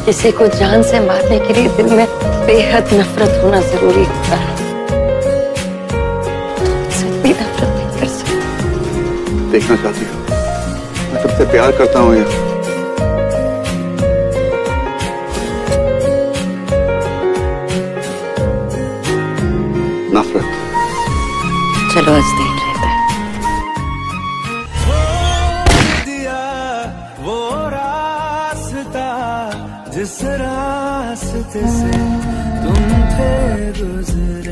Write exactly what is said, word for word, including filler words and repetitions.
किसी को जान से मारने के लिए दिल में बेहद नफरत होना जरूरी होता है। तुमसे भी नफरत नहीं कर सकती। देखना चाहती हूँ मैं तुमसे प्यार करता हूँ या नफरत? चलो आज देख लेते हैं। दिया वो रास्ता जिस रास्ते से तुम थे गुजरे।